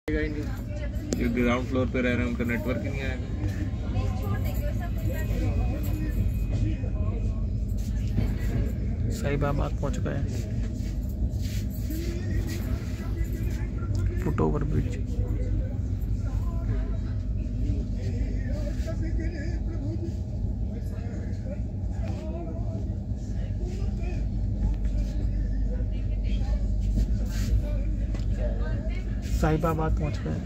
जो ground floor पे रह रहे हैं उनका नेटवर्क ही नहीं आएगा। साहिबाबाद पहुंच गए, फुट ओवर ब्रिज। साहिबाबाद पहुंच गए।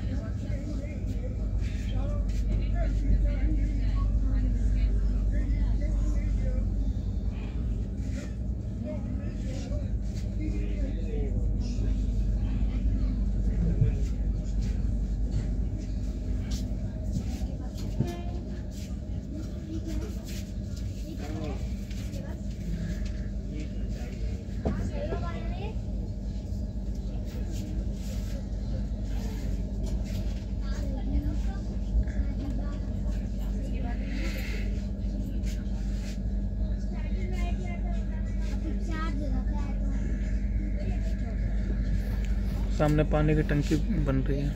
सामने पानी की टंकी बन रही है।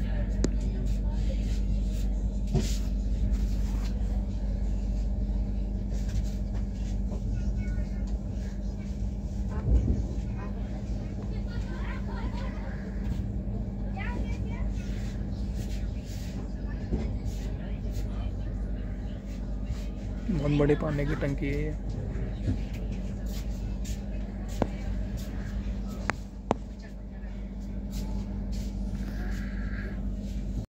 बहुत बड़ी पानी की टंकी है ये।